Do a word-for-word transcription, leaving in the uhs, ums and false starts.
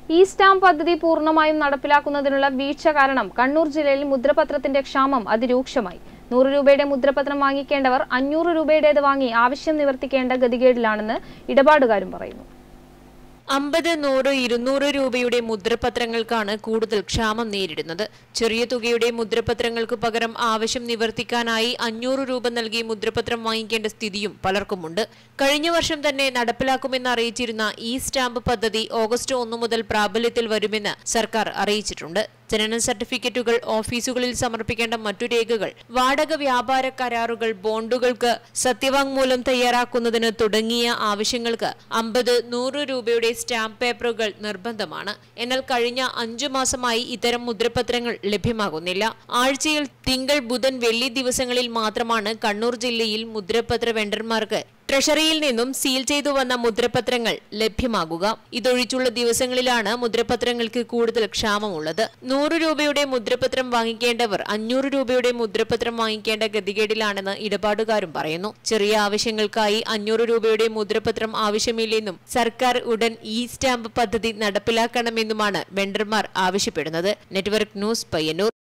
ഈ സ്റ്റാമ്പ് പദ്ധതി പൂർണ്ണമായും നടപ്പിലാക്കുന്നതിനുള്ള വീഴ്ച കാരണം കണ്ണൂർ ജില്ലയിൽ മുദ്രപത്രത്തിന്റെ ക്ഷാമം അതിരൂക്ഷമായി. നൂറ് രൂപയുടെ മുദ്രപത്രം വാങ്ങിക്കേണ്ടവർ അഞ്ഞൂറ് രൂപയുടേത് വാങ്ങി ആവശ്യം നിവർത്തിക്കേണ്ട ഗതികേടിലാണെന്ന് ഇടപാടുകാരും പറയുന്നു. അമ്പത് നൂറ് ഇരുന്നൂറ് രൂപയുടെ മുദ്രപത്രങ്ങൾക്കാണ് കൂടുതൽ ക്ഷാമം നേരിടുന്നത്. ചെറിയ തുകയുടെ മുദ്രപത്രങ്ങൾക്ക് പകരം ആവശ്യം നിവർത്തിക്കാനായി അഞ്ഞൂറ് രൂപ നൽകി മുദ്രപത്രം വാങ്ങിക്കേണ്ട സ്ഥിതിയും പലർക്കുമുണ്ട്. കഴിഞ്ഞ വർഷം തന്നെ നടപ്പിലാക്കുമെന്ന് അറിയിച്ചിരുന്ന ഈ സ്റ്റാമ്പ് പദ്ധതി ഓഗസ്റ്റ് ഒന്ന് മുതൽ പ്രാബല്യത്തിൽ വരുമെന്ന് സർക്കാർ അറിയിച്ചിട്ടുണ്ട്. ജനന സർട്ടിഫിക്കറ്റുകൾ, ഓഫീസുകളിൽ സമർപ്പിക്കേണ്ട മറ്റു രേഖകൾ, വാടക വ്യാപാര കരാറുകൾ, ബോണ്ടുകൾക്ക് സത്യവാങ്മൂലം തയ്യാറാക്കുന്നതിന് തുടങ്ങിയ ആവശ്യങ്ങൾക്ക് അമ്പത് നൂറ് രൂപയുടെ സ്റ്റാമ്പ് പേപ്പറുകൾ നിർബന്ധമാണ്. എന്നാൽ കഴിഞ്ഞ അഞ്ചു മാസമായി ഇത്തരം മുദ്രപത്രങ്ങൾ ലഭ്യമാകുന്നില്ല. ആഴ്ചയിൽ തിങ്കൾ, ബുധൻ, വെള്ളി ദിവസങ്ങളിൽ മാത്രമാണ് കണ്ണൂർ ജില്ലയിൽ മുദ്രപത്ര വെണ്ടർമാർക്ക് ട്രഷറിയിൽ നിന്നും സീൽ ചെയ്തു വന്ന മുദ്രപത്രങ്ങൾ ലഭ്യമാകുക. ഇതൊഴിച്ചുള്ള ദിവസങ്ങളിലാണ് മുദ്രപത്രങ്ങൾക്ക് കൂടുതൽ ക്ഷാമമുള്ളത്. നൂറ് രൂപയുടെ മുദ്രപത്രം വാങ്ങിക്കേണ്ടവർ അഞ്ഞൂറ് രൂപയുടെ മുദ്രപത്രം വാങ്ങിക്കേണ്ട ഗതികേടിലാണെന്ന് ഇടപാടുകാരും പറയുന്നു. ചെറിയ ആവശ്യങ്ങൾക്കായി അഞ്ഞൂറ് രൂപയുടെ മുദ്രപത്രം ആവശ്യമില്ലെന്നും സർക്കാർ ഉടൻ ഈ സ്റ്റാമ്പ് പദ്ധതി നടപ്പിലാക്കണമെന്നുമാണ് വെണ്ടർമാർ ആവശ്യപ്പെടുന്നത്. Network news, Payyanur.